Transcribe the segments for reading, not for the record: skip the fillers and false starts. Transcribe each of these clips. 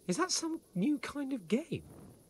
Is that some new kind of game?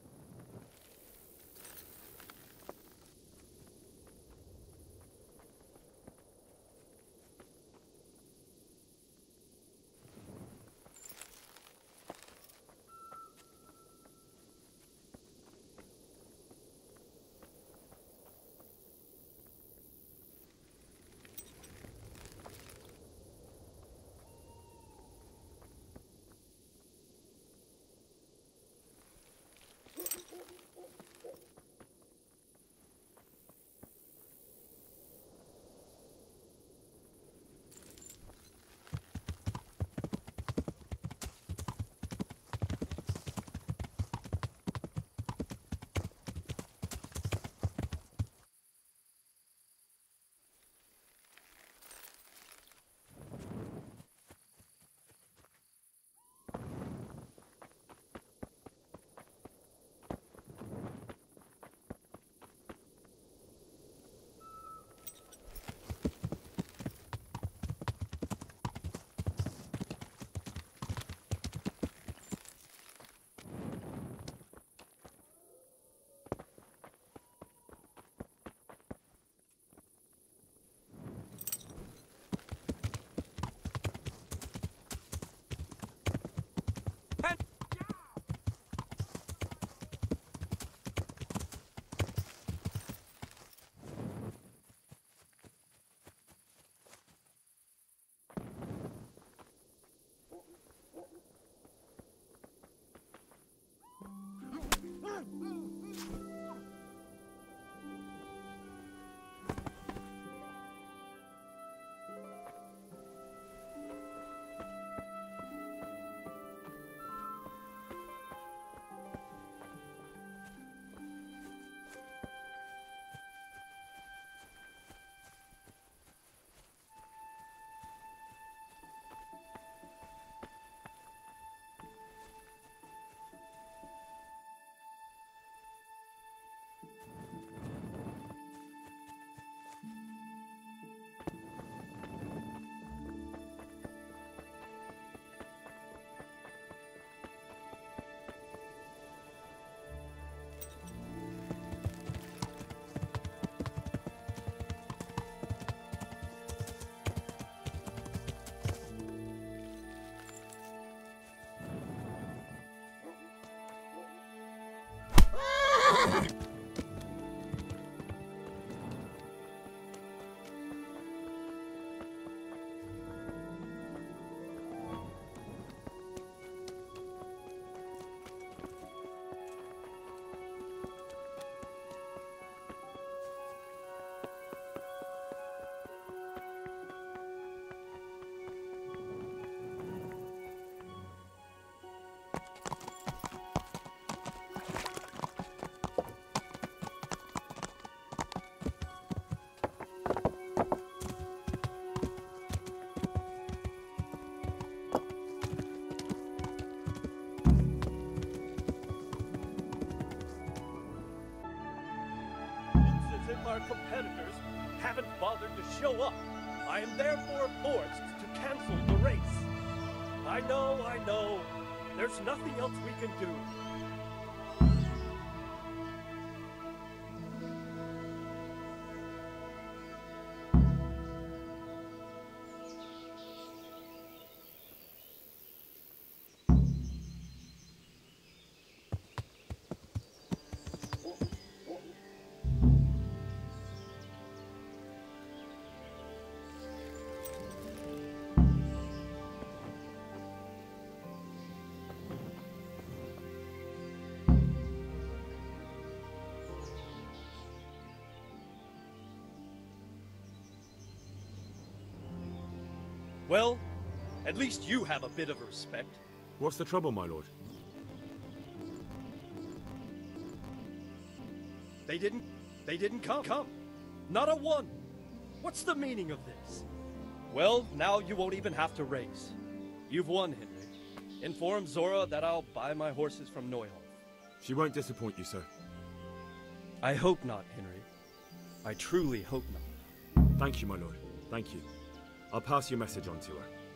Our competitors haven't bothered to show up. I am therefore forced to cancel the race. I know. There's nothing else we can do. Well, at least you have a bit of respect. What's the trouble, my lord? They didn't come. Not a one. What's the meaning of this? Well, now you won't even have to race. You've won, Henry. Inform Zora that I'll buy my horses from Neuhoff. She won't disappoint you, sir. I hope not, Henry. I truly hope not. Thank you, my lord. Thank you. I'll pass your message on to her.